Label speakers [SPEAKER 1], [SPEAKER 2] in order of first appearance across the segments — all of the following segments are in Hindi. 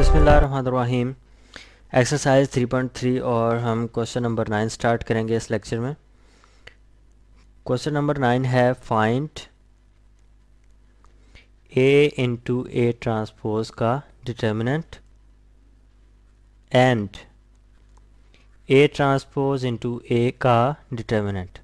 [SPEAKER 1] बिस्मिल्लाहिर्रहमानिर्रहीम। एक्सरसाइज 3.3 और हम क्वेश्चन नंबर 9 स्टार्ट करेंगे इस लेक्चर में। क्वेश्चन नंबर 9 है find A into A transpose का determinant and A transpose into A का डिटर्मिनेंट।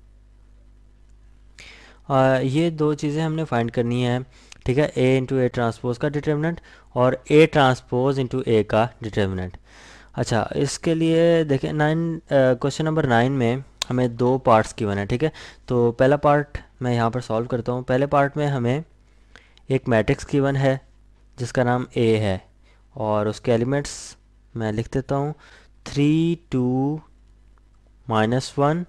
[SPEAKER 1] ये दो चीज़ें हमने फाइंड करनी है, ठीक है। ए इंटू ए ट्रांसपोज का डिटर्मिनेंट और ए ट्रांसपोज इंटू ए का डिटर्मिनेंट। अच्छा, इसके लिए देखें क्वेश्चन नंबर 9 में हमें दो पार्ट्स गिवन है, ठीक है। तो पहला पार्ट मैं यहाँ पर सॉल्व करता हूँ। पहले पार्ट में हमें एक मैट्रिक्स गिवन है जिसका नाम ए है और उसके एलिमेंट्स मैं लिख देता हूँ 3 2 -1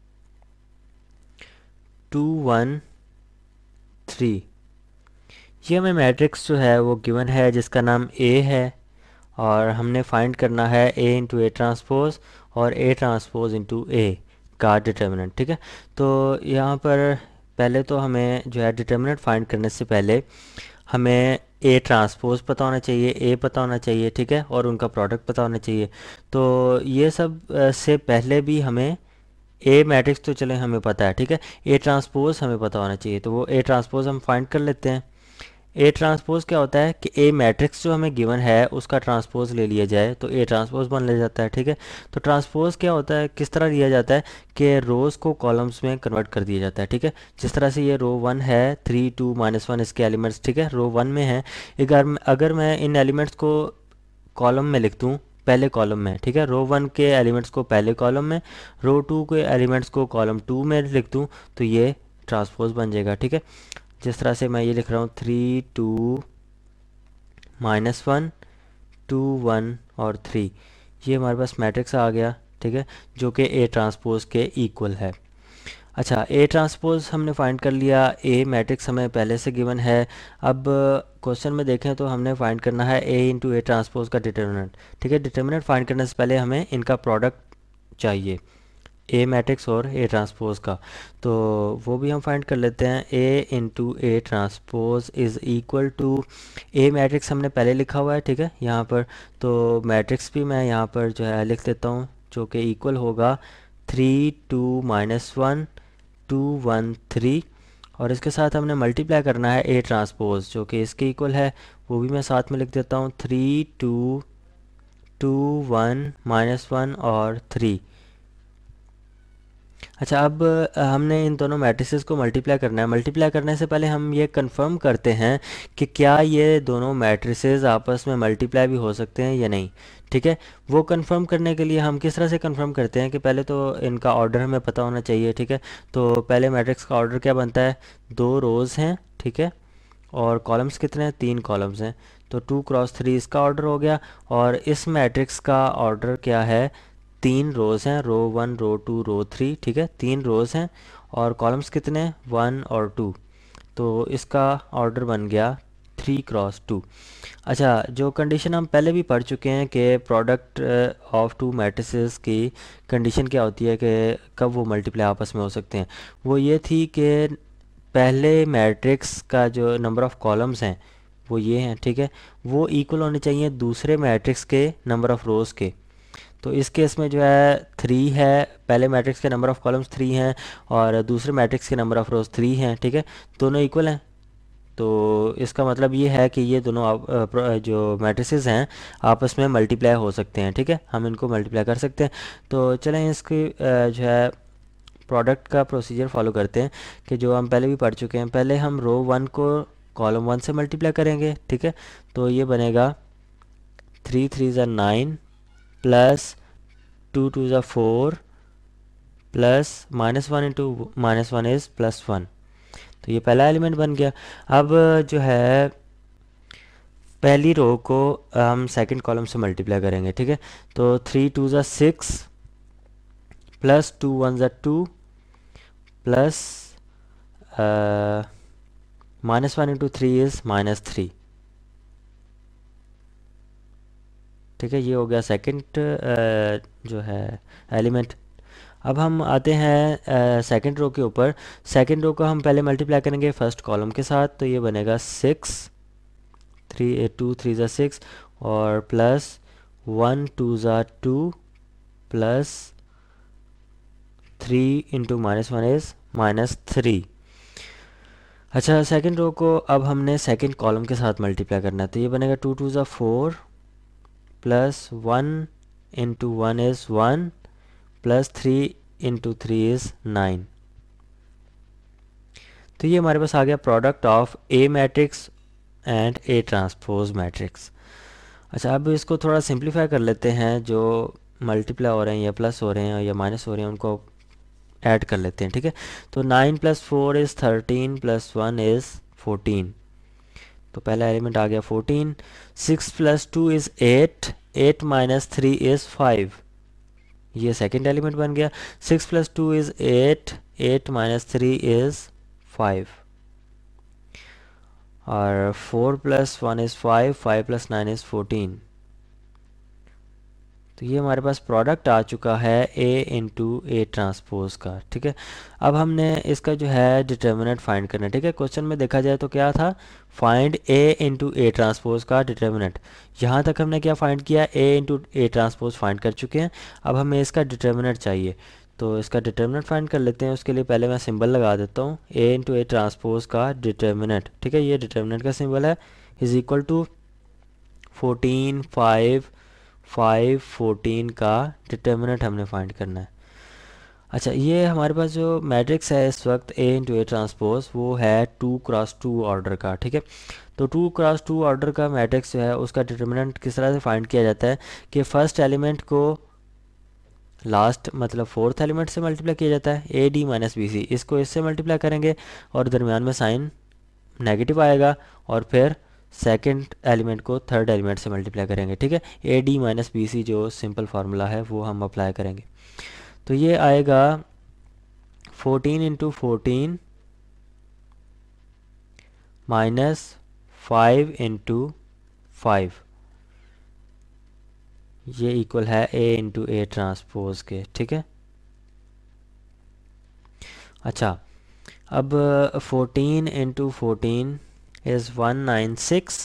[SPEAKER 1] 2 1 3। ये हमें मैट्रिक्स जो है वो गिवन है जिसका नाम ए है और हमने फाइंड करना है ए इंटू ए ट्रांसपोज और ए ट्रांसपोज इंटू ए का डिटर्मिनेंट, ठीक है। तो यहाँ पर पहले तो हमें जो है डिटर्मिनेंट फाइंड करने से पहले हमें ए ट्रांसपोज पता होना चाहिए, ए पता होना चाहिए, ठीक है, और उनका प्रोडक्ट पता होना चाहिए। तो ये सब से पहले भी हमें ए मैट्रिक्स तो चले हमें पता है, ठीक है। ए ट्रांसपोज हमें पता होना चाहिए, तो वो ए ट्रांसपोज हम फाइंड कर लेते हैं। ए ट्रांसपोज क्या होता है कि ए मैट्रिक्स जो हमें गिवन है उसका ट्रांसपोज ले लिया जाए तो ए ट्रांसपोज बन ले जाता है, ठीक है। तो ट्रांसपोज क्या होता है, किस तरह लिया जाता है कि रोज़ को कॉलम्स में कन्वर्ट कर दिया जाता है, ठीक है। जिस तरह से ये रो 1 है 3 2 -1 इसके एलिमेंट्स, ठीक है, रो 1 में है। अगर मैं इन एलिमेंट्स को कॉलम में लिख दूँ पहले कॉलम में, ठीक है, रो 1 के एलिमेंट्स को पहले कॉलम में, रो 2 के एलिमेंट्स को कॉलम 2 में लिख दूँ तो ये ट्रांसपोज बन जाएगा, ठीक है। जिस तरह से मैं ये लिख रहा हूँ 3 2 -1 2 1 और 3, ये हमारे पास मैट्रिक्स आ गया, ठीक है, जो कि ए ट्रांसपोज के इक्वल है। अच्छा, ए ट्रांसपोज हमने फाइंड कर लिया, ए मैट्रिक्स हमें पहले से गिवन है। अब क्वेश्चन में देखें तो हमने फाइंड करना है ए इंटू ए ट्रांसपोज का डिटर्मिनेंट, ठीक है। डिटर्मिनेंट फाइंड करने से पहले हमें इनका प्रोडक्ट चाहिए, ए मैट्रिक्स और ए ट्रांसपोज का, तो वो भी हम फाइंड कर लेते हैं। A into A transpose is equal to, A matrix हमने पहले लिखा हुआ है, ठीक है, यहाँ पर। तो मैट्रिक्स भी मैं यहाँ पर जो है लिख देता हूँ जो कि इक्वल होगा 3 2 -1 2 1 3 और इसके साथ हमने मल्टीप्लाई करना है ए ट्रांसपोज जो कि इसके इक्वल है, वो भी मैं साथ में लिख देता हूँ 3 2 2 1 -1 और 3। अच्छा, अब हमने इन दोनों मैट्रिसेस को मल्टीप्लाई करना है। मल्टीप्लाई करने से पहले हम ये कंफर्म करते हैं कि क्या ये दोनों मैट्रिसेस आपस में मल्टीप्लाई भी हो सकते हैं या नहीं, ठीक है। वो कंफर्म करने के लिए हम किस तरह से कंफर्म करते हैं कि पहले तो इनका ऑर्डर हमें पता होना चाहिए, ठीक है। तो पहले मैट्रिक्स का ऑर्डर क्या बनता है, 2 रोज़ हैं, ठीक है, और कॉलम्स कितने हैं, 3 कॉलम्स हैं, तो 2 क्रॉस 3 इसका ऑर्डर हो गया। और इस मैट्रिक्स का ऑर्डर क्या है, 3 रोज़ हैं, रो 1 रो 2 रो 3, ठीक है, 3 रोज़ हैं और कॉलम्स कितने, 1 और 2, तो इसका ऑर्डर बन गया 3 क्रॉस 2। अच्छा, जो कंडीशन हम पहले भी पढ़ चुके हैं कि प्रोडक्ट ऑफ टू मैट्रिसेस की कंडीशन क्या होती है कि कब वो मल्टीप्लाई आपस में हो सकते हैं, वो ये थी कि पहले मैट्रिक्स का जो नंबर ऑफ़ कॉलम्स हैं वो ये हैं, ठीक है, वो इक्वल होने चाहिए दूसरे मैट्रिक्स के नंबर ऑफ़ रोज़ के। तो इस केस में जो है 3 है, पहले मैट्रिक्स के नंबर ऑफ़ कॉलम्स 3 हैं और दूसरे मैट्रिक्स के नंबर ऑफ़ रोज़ 3 हैं, ठीक है, दोनों इक्वल हैं। तो इसका मतलब ये है कि ये दोनों जो मैट्रिसेस हैं आपस में मल्टीप्लाई हो सकते हैं, ठीक है, हम इनको मल्टीप्लाई कर सकते हैं। तो चलें इसकी जो है प्रोडक्ट का प्रोसीजर फॉलो करते हैं कि जो हम पहले भी पढ़ चुके हैं। पहले हम रो 1 को कॉलम 1 से मल्टीप्लाई करेंगे, ठीक है, तो ये बनेगा 3 3 ज़ा 9 प्लस 2 2 ज़ा 4 प्लस -1 इंटू -1 इज़ +1, तो ये पहला एलिमेंट बन गया। अब जो है पहली रो को हम सेकंड कॉलम से मल्टीप्लाई करेंगे, ठीक है, तो 3 2 ज़ा 6 प्लस 2 1 ज़ा 2 प्लस -1 इंटू 3 इज़ -3, ठीक है, ये हो गया सेकंड जो है एलिमेंट। अब हम आते हैं सेकंड रो के ऊपर। सेकंड रो को हम पहले मल्टीप्लाई करेंगे फर्स्ट कॉलम के साथ, तो ये बनेगा 6 3 2 3 ज़ा 6 और प्लस 1 2 ज़ा 2 प्लस 3 इंटू -1 इज़ -3। अच्छा, सेकंड रो को अब हमने सेकंड कॉलम के साथ मल्टीप्लाई करना है, तो ये बनेगा 2 2 ज़ा 4 plus 1 into 1 is 1 plus 3 into 3 is 9। तो ये हमारे पास आ गया product of A matrix and A transpose matrix. अच्छा, अब इसको थोड़ा सिंप्लीफाई कर लेते हैं, जो मल्टीप्लाई हो रहे हैं या प्लस हो रहे हैं या माइनस हो रहे हैं उनको ऐड कर लेते हैं, ठीक है। तो 9 प्लस 4 इज़ 13 प्लस 1 इज़ 14। तो पहला एलिमेंट आ गया 14। 6 प्लस 2 इज़ 8, 8 माइनस 3 इज़ 5, ये सेकेंड एलिमेंट बन गया। 6 प्लस 2 इज़ 8, 8 माइनस 3 इज़ 5, और 4 प्लस 1 इज़ 5, 5 प्लस 9 इज़ 14। तो ये हमारे पास प्रोडक्ट आ चुका है ए इंटू ए ट्रांसपोज का, ठीक है। अब हमने इसका जो है डिटर्मिनेंट फाइंड करना है, ठीक है। क्वेश्चन में देखा जाए तो क्या था, find A into A transpose का डिटर्मिनेंट। यहाँ तक हमने क्या फाइंड किया, A into A transpose find कर चुके हैं। अब हमें इसका डिटर्मिनेंट चाहिए, तो इसका डिटर्मिनेंट फाइंड कर लेते हैं। उसके लिए पहले मैं सिंबल लगा देता हूँ, ए इंटू ए ट्रांसपोज का डिटर्मिनेंट, ठीक है। ये डिटर्मिनेंट का सिंबल है, इज इक्वल टू 14 5 5 14 का डिटर्मिनेंट हमने फाइंड करना है। अच्छा, ये हमारे पास जो मैट्रिक्स है इस वक्त ए इंटू ए ट्रांसपोज, वो है 2x2 ऑर्डर का, ठीक है। तो 2x2 ऑर्डर का मैट्रिक्स जो है उसका डिटर्मिनेंट किस तरह से फाइंड किया जाता है कि फर्स्ट एलिमेंट को लास्ट मतलब फोर्थ एलिमेंट से मल्टीप्लाई किया जाता है, A D minus B C, इसको इससे मल्टीप्लाई करेंगे और दरमियान में साइन नेगेटिव आएगा, और फिर सेकंड एलिमेंट को थर्ड एलिमेंट से मल्टीप्लाई करेंगे, ठीक है। A D minus B C जो सिंपल फार्मूला है वो हम अप्लाई करेंगे। तो ये आएगा 14 इंटू 14 माइनस 5 इंटू 5, ये इक्वल है ए इंटू ए ट्रांसपोज के, ठीक है। अच्छा, अब 14 into 14 is 196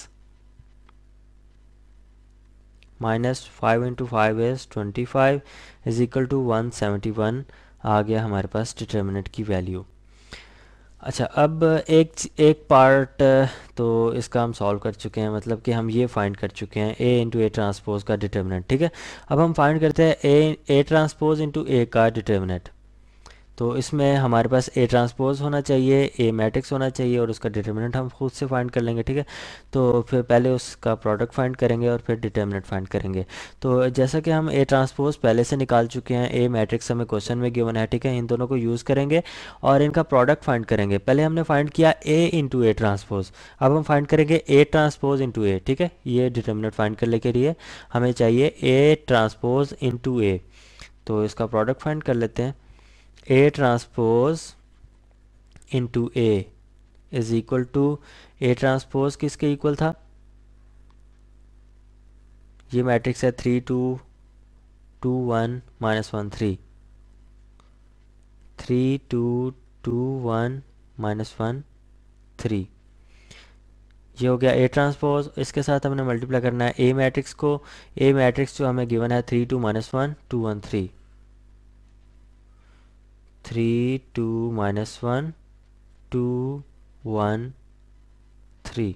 [SPEAKER 1] minus 5 into 5 is 25 is equal to 171 आ गया हमारे पास डिटर्मिनेंट की वैल्यू। अच्छा, अब एक पार्ट तो इसका हम सॉल्व कर चुके हैं, मतलब कि हम ये फाइंड कर चुके हैं ए इंटू ए ट्रांसपोज का डिटर्मिनेंट, ठीक है। अब हम फाइंड करते हैं ए ट्रांसपोज इंटू ए का डिटर्मिनेंट। तो इसमें हमारे पास ए ट्रांसपोज होना चाहिए, ए मैट्रिक्स होना चाहिए, और उसका डिटर्मिनेंट हम खुद से फाइंड कर लेंगे, ठीक है। तो फिर पहले उसका प्रोडक्ट फाइंड करेंगे और फिर डिटर्मिनेंट फाइंड करेंगे। तो जैसा कि हम ए ट्रांसपोज पहले से निकाल चुके हैं, ए मैट्रिक्स हमें क्वेश्चन में गिवन है, ठीक है। इन दोनों को यूज़ करेंगे और इनका प्रोडक्ट फाइंड करेंगे। पहले हमने फाइंड किया ए इंटू ए ट्रांसपोज, अब हम फाइंड करेंगे ए ट्रांसपोज इंटू ए, ठीक है। ये डिटर्मिनेंट फाइंड करने के लिए हमें चाहिए ए ट्रांसपोज इंटू ए। तो इसका प्रोडक्ट फाइंड कर लेते हैं। A transpose into A is equal to, A transpose किसके इक्वल था, ये मैट्रिक्स है 3 2 2 1 -1 3, 3 2 2 1 -1 3, ये हो गया ए ट्रांसपोज। इसके साथ हमने मल्टीप्लाई करना है ए मैट्रिक्स को। ए मैट्रिक्स जो हमें गिवन है 3 2 -1 2 1 3, 3 2 -1 2 1 3।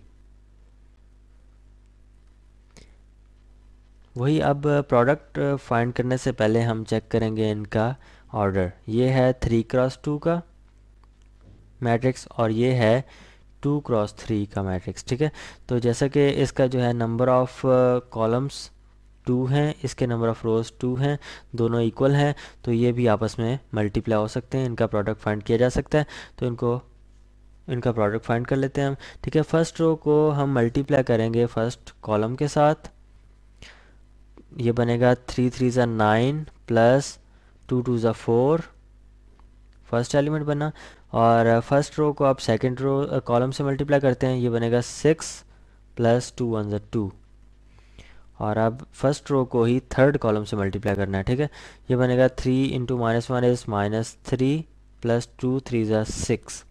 [SPEAKER 1] वही, अब प्रोडक्ट फाइंड करने से पहले हम चेक करेंगे इनका ऑर्डर। ये है 3x2 का मैट्रिक्स और ये है 2x3 का मैट्रिक्स, ठीक है। तो जैसा कि इसका जो है नंबर ऑफ कॉलम्स 2 हैं, इसके नंबर ऑफ रोज 2 हैं, दोनों इक्वल हैं, तो ये भी आपस में मल्टीप्लाई हो सकते हैं, इनका प्रोडक्ट फाइंड किया जा सकता है। तो इनका प्रोडक्ट फाइंड कर लेते हैं हम, ठीक है। फर्स्ट रो को हम मल्टीप्लाई करेंगे फर्स्ट कॉलम के साथ, ये बनेगा 3 3 ज़ा 9 प्लस 2 2 ज़ा 4, फर्स्ट एलिमेंट बना। और फर्स्ट रो को आप सेकंड रो कॉलम से मल्टीप्लाई करते हैं, ये बनेगा 6 प्लस 2 1 ज़ा 2, और अब फर्स्ट रो को ही थर्ड कॉलम से मल्टीप्लाई करना है, ठीक है। ये बनेगा 3 इंटू -1 इज़ -3 प्लस 2 3 ज़ा 6।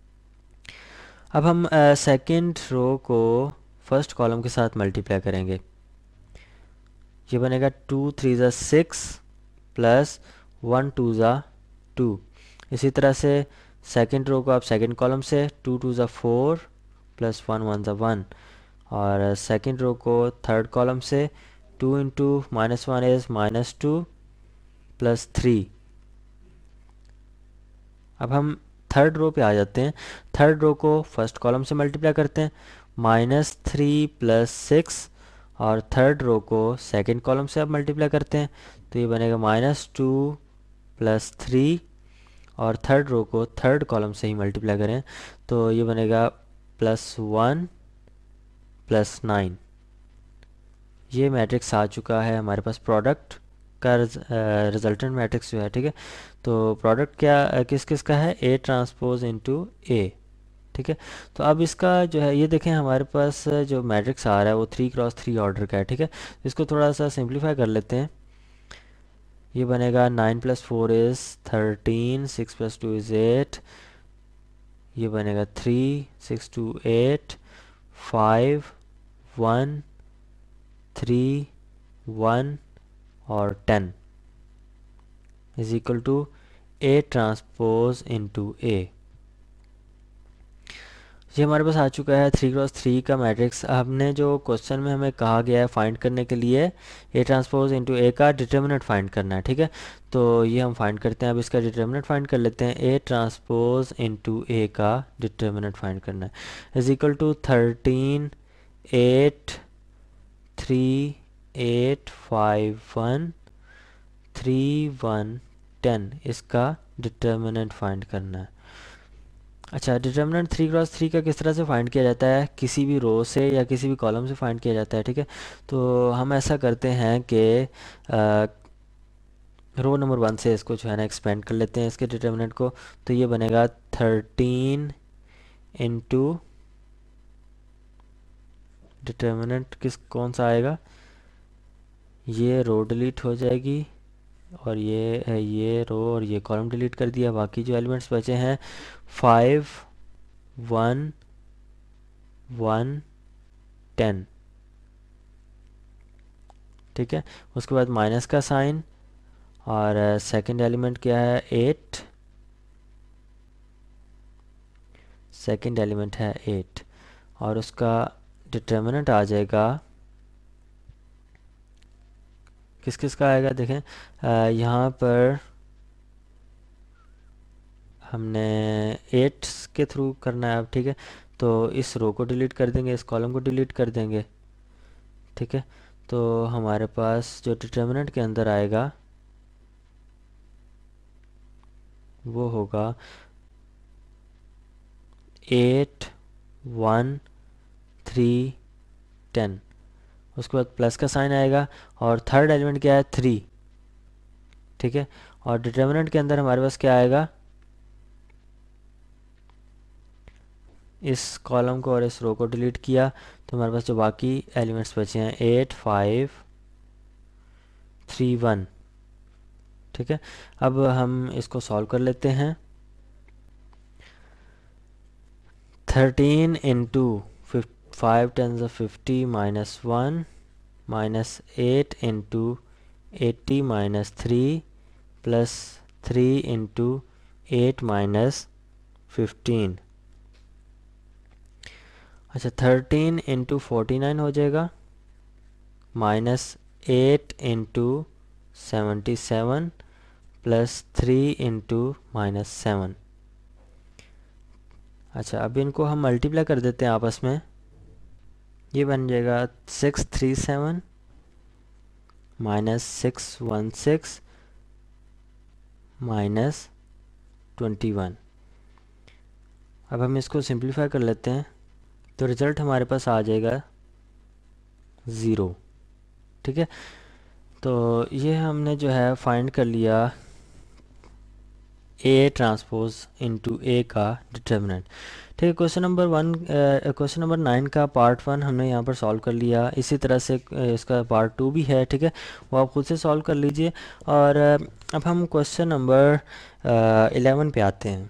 [SPEAKER 1] अब हम सेकंड रो को फर्स्ट कॉलम के साथ मल्टीप्लाई करेंगे, ये बनेगा 2 3 ज़ा 6 प्लस 1 2 ज़ा 2। इसी तरह से सेकंड रो को आप सेकंड कॉलम से 2 2 ज़ा 4 प्लस 1 1 ज़ा 1, और सेकंड रो को थर्ड कॉलम से 2 इंटू -1 इज़ -2 प्लस 3। अब हम थर्ड रो पे आ जाते हैं। थर्ड रो को फर्स्ट कॉलम से मल्टीप्लाई करते हैं, -3 प्लस 6, और थर्ड रो को सेकंड कॉलम से अब मल्टीप्लाई करते हैं, तो ये बनेगा -2 प्लस 3, और थर्ड रो को थर्ड कॉलम से ही मल्टीप्लाई करें तो ये बनेगा +1 प्लस 9। ये मैट्रिक्स आ चुका है हमारे पास, प्रोडक्ट का रिजल्टेंट मैट्रिक्स जो है, ठीक है। तो प्रोडक्ट क्या किस किस का है, ए ट्रांसपोज इनटू ए, ठीक है। तो अब इसका जो है ये देखें, हमारे पास जो मैट्रिक्स आ रहा है वो 3x3 ऑर्डर का है, ठीक है। इसको थोड़ा सा सिंप्लीफाई कर लेते हैं। ये बनेगा 9 + 4 इज़ 13, 6 + 2 इज़ 8, ये बनेगा 3 6 2 8 5 1 3 1 और 10 is equal to A transpose into A. ये हमारे पास आ चुका है 3x3 का मैट्रिक्स। हमने जो क्वेश्चन में हमें कहा गया है फाइंड करने के लिए ए ट्रांसपोज इनटू ए का डिटर्मिनेंट फाइंड करना है, ठीक है। तो ये हम फाइंड करते हैं। अब इसका डिटर्मिनेंट फाइंड कर लेते हैं। ए ट्रांसपोज इनटू ए का डिटर्मिनेंट फाइंड करना है इज इक्वल टू 13 8 3 8 5 1 3 1 10 इसका डिटर्मिनेंट फाइंड करना है। अच्छा, डिटर्मिनेंट 3x3 का किस तरह से फाइंड किया जाता है, किसी भी रो से या किसी भी कॉलम से फाइंड किया जाता है, ठीक है। तो हम ऐसा करते हैं कि रो नंबर 1 से इसको जो है ना एक्सपेंड कर लेते हैं इसके डिटर्मिनेंट को। तो ये बनेगा 13 इंटू डिटर्मिनेंट कौन सा आएगा, ये रो डिलीट हो जाएगी, और ये है ये रो और ये कॉलम डिलीट कर दिया। बाकी जो एलिमेंट्स बचे हैं 5 1 1 10, ठीक है। उसके बाद माइनस का साइन, और सेकंड एलिमेंट क्या है 8, सेकंड एलिमेंट है 8, और उसका डिटर्मिनेंट आ जाएगा किस किस का आएगा, देखें यहाँ पर हमने 8 के थ्रू करना है अब, ठीक है। तो इस रो को डिलीट कर देंगे, इस कॉलम को डिलीट कर देंगे, ठीक है। तो हमारे पास जो डिटर्मिनेंट के अंदर आएगा वो होगा 8 1 3 10, उसके बाद प्लस का साइन आएगा, और थर्ड एलिमेंट क्या है 3, ठीक है। और डिटर्मिनेंट के अंदर हमारे पास क्या आएगा, इस कॉलम को और इस रो को डिलीट किया तो हमारे पास जो बाकी एलिमेंट्स बचे हैं 8 5 3 1, ठीक है। अब हम इसको सॉल्व कर लेते हैं। 13 इंटू 5 10 50 -1 -8 इंटू 80 -3 प्लस 3 इंटू 8 -15। अच्छा, 13 इंटू 49 हो जाएगा, -8 इंटू 77 प्लस 3 इंटू -7। अच्छा, अब इनको हम मल्टीप्लाई कर देते हैं आपस में। ये बन जाएगा 637 -616 -21। अब हम इसको सिंप्लीफाई कर लेते हैं तो रिज़ल्ट हमारे पास आ जाएगा 0, ठीक है। तो ये हमने जो है फाइंड कर लिया ए ट्रांसपोज इनटू ए का डिटर्मिनेंट, ठीक है। क्वेश्चन नंबर 9 का पार्ट 1 हमने यहाँ पर सॉल्व कर लिया। इसी तरह से इसका पार्ट 2 भी है, ठीक है, वो आप खुद से सॉल्व कर लीजिए। और अब हम क्वेश्चन नंबर 11 पे आते हैं।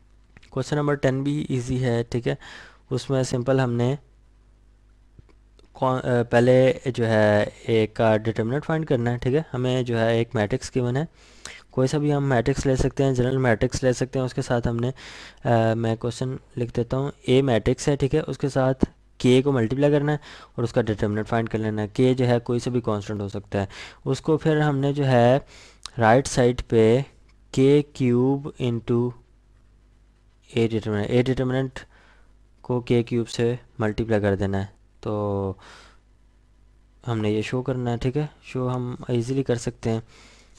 [SPEAKER 1] क्वेश्चन नंबर 10 भी इजी है, ठीक है। उसमें सिंपल हमने पहले जो है ए का डिटर्मिनेंट फाइंड करना है। ठीक है, हमें जो है एक मैट्रिक्स गिवन है, कोई सा भी हम मैट्रिक्स ले सकते हैं, जनरल मैट्रिक्स ले सकते हैं। उसके साथ हमने मैं क्वेश्चन लिख देता हूँ, ए मैट्रिक्स है। ठीक है, उसके साथ के को मल्टीप्लाई करना है और उसका डिटर्मिनेंट फाइंड कर लेना है। के जो है कोई सा भी कांस्टेंट हो सकता है। उसको फिर हमने जो है राइट साइड पे के क्यूब इंटू ए डिटर्मिनेंट को के क्यूब से मल्टीप्लाई कर देना है। तो हमने ये शो करना है। ठीक है, शो हम इजीली कर सकते हैं।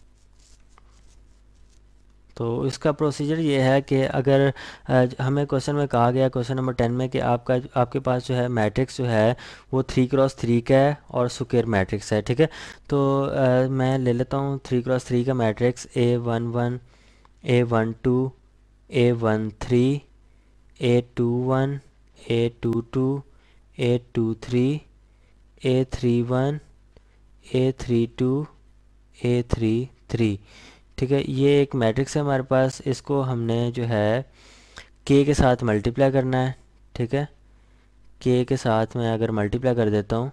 [SPEAKER 1] तो इसका प्रोसीजर ये है कि अगर हमें क्वेश्चन में कहा गया क्वेश्चन नंबर 10 में कि आपके पास जो है मैट्रिक्स जो है वो 3x3 का है और स्क्वायर मैट्रिक्स है। ठीक है, तो मैं ले लेता हूँ 3x3 का matrix A11 A12 A13 A21 A22 A23 A31 A32 A33। ठीक है, ये एक मैट्रिक्स है हमारे पास। इसको हमने जो है के के साथ मल्टीप्लाई करना है। ठीक है, के के साथ मैं अगर मल्टीप्लाई कर देता हूँ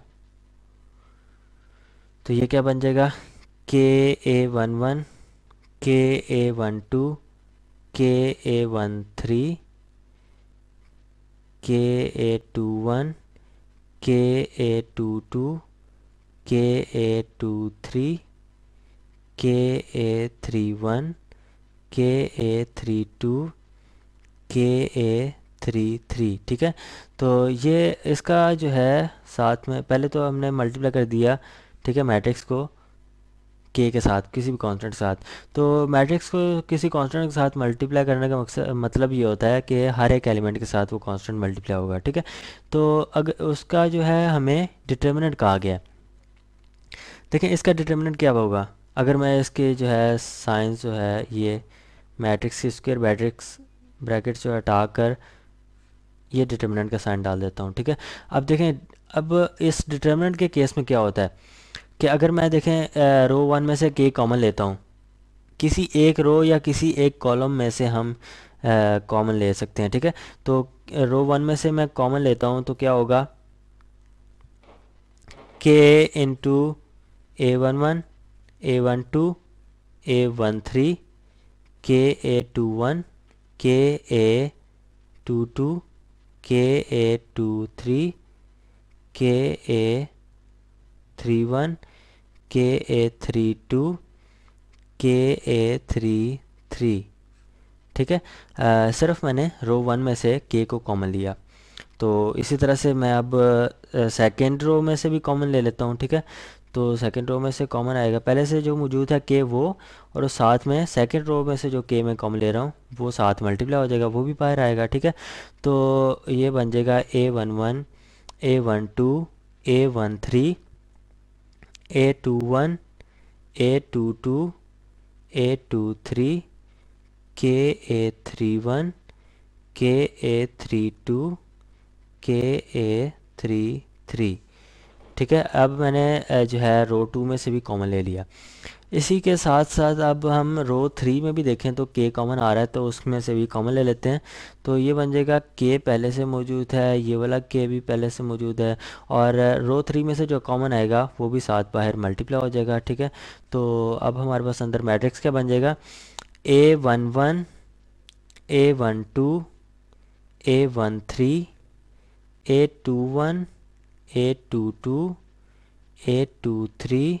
[SPEAKER 1] तो ये क्या बन जाएगा, KA11 KA12 KA13 KA21 KA22 KA23 KA31 KA32 KA33। ठीक है, तो ये इसका जो है साथ में पहले तो हमने मल्टीप्लाई कर दिया। ठीक है, मैट्रिक्स को के साथ किसी भी कांस्टेंट के साथ। तो मैट्रिक्स को किसी कांस्टेंट के साथ मल्टीप्लाई करने का मकसद मतलब ये होता है कि हर एक एलिमेंट के साथ वो कांस्टेंट मल्टीप्लाई होगा। ठीक है, तो अगर उसका जो है हमें डिटर्मिनेंट कहा गया। देखें इसका डिटर्मिनेंट क्या होगा, अगर मैं इसके जो है साइंस जो है ये मैट्रिक्स की स्क्वायर मैट्रिक्स ब्रैकेट्स जो हटा कर ये डिटर्मिनेंट का साइन डाल देता हूँ। ठीक है, अब देखें अब इस डिटर्मिनेंट के केस में क्या होता है कि अगर मैं देखें रो 1 में से के कॉमन लेता हूँ, किसी एक रो या किसी एक कॉलम में से हम कॉमन ले सकते हैं। ठीक है, तो रो 1 में से मैं कॉमन लेता हूँ तो क्या होगा, के into A11 A12 A13 KA21 KA22 KA23 KA31 KA32 KA33। ठीक है, सिर्फ मैंने रो 1 में से के को कॉमन लिया। तो इसी तरह से मैं अब सेकेंड रो में से भी कॉमन ले लेता हूँ। ठीक है, तो सेकेंड रो में से कॉमन आएगा पहले से जो मौजूद है के वो, और उस साथ में सेकेंड रो में से जो के मैं कॉमन ले रहा हूँ वो साथ मल्टीप्लाई हो जाएगा, वो भी बाहर आएगा। ठीक है, तो ये बन जाएगा A11 A12 A13 A21 A22 A23 KA31 KA32 KA33। ठीक है, अब मैंने जो है रो 2 में से भी कॉमन ले लिया। इसी के साथ साथ अब हम रो 3 में भी देखें तो के कॉमन आ रहा है, तो उसमें से भी कॉमन ले लेते हैं। तो ये बन जाएगा के पहले से मौजूद है, ये वाला के भी पहले से मौजूद है, और रो 3 में से जो कॉमन आएगा वो भी साथ बाहर मल्टीप्लाई हो जाएगा। ठीक है, तो अब हमारे पास अंदर मैट्रिक्स क्या बन जाएगा, A11 A12 A13 A21 A22 A23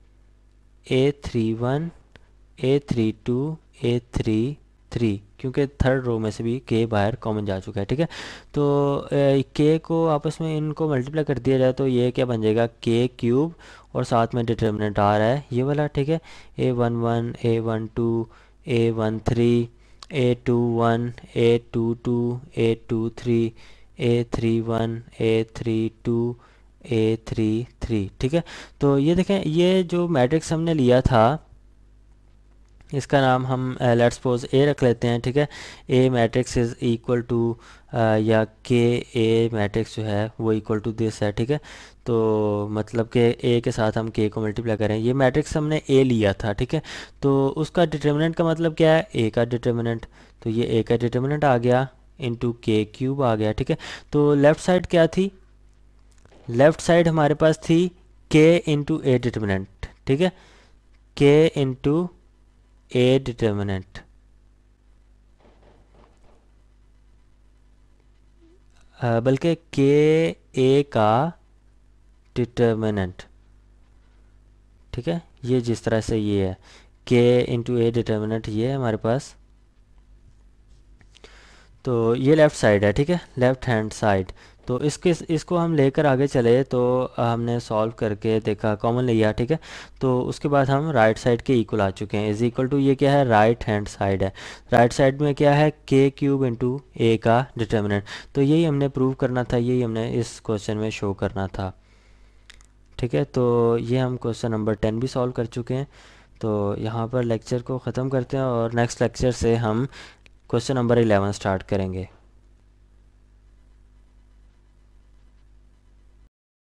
[SPEAKER 1] A31 A32 A33, क्योंकि थर्ड रो में से भी के बाहर कॉमन जा चुका है। ठीक है, तो के को आपस में इनको मल्टीप्लाई कर दिया जाए तो ये क्या बन जाएगा, के क्यूब, और साथ में डिटर्मिनेंट आ रहा है ये वाला। ठीक है, A11 A12 A13 A21 A22 A23 A31 A32 A33। ठीक है, तो ये देखें ये जो मैट्रिक्स हमने लिया था इसका नाम हम लेट्स सपोज ए रख लेते हैं। ठीक है, A matrix is equal to या के ए मैट्रिक्स जो है वो इक्वल टू दिस है। ठीक है, तो मतलब कि ए के साथ हम के को मल्टीप्लाई करें, ये मैट्रिक्स हमने ए लिया था। ठीक है, तो उसका डिटर्मिनेंट का मतलब क्या है, ए का डिटर्मिनेंट, तो ये ए का डिटर्मिनेंट आ गया इंटू के क्यूब आ गया। ठीक है, तो लेफ़्ट साइड क्या थी, लेफ़्ट साइड हमारे पास थी के इंटू ए डिटर्मिनेंट, ठीक है, के इंटू ए डिटर्मिनेंट, बल्कि के ए का डिटर्मिनेंट, ठीक है, ये जिस तरह से ये है के इंटू ए डिटर्मिनेंट, ये है हमारे पास। तो ये लेफ़्ट साइड है, ठीक है, लेफ़्ट हैंड साइड। तो इसको हम लेकर आगे चले तो हमने सॉल्व करके देखा, कॉमन लिया, ठीक है। तो उसके बाद हम राइट साइड के इक्वल आ चुके हैं, इज इक्वल टू ये क्या है, राइट हैंड साइड है। राइट साइड में क्या है, के क्यूब इंटू ए का डिटर्मिनेंट। तो यही हमने प्रूव करना था, यही हमने इस क्वेश्चन में शो करना था, ठीक है। तो ये हम क्वेश्चन नंबर 10 भी सॉल्व कर चुके हैं। तो यहाँ पर लेक्चर को ख़त्म करते हैं और नेक्स्ट लेक्चर से हम क्वेश्चन नंबर 11 स्टार्ट करेंगे।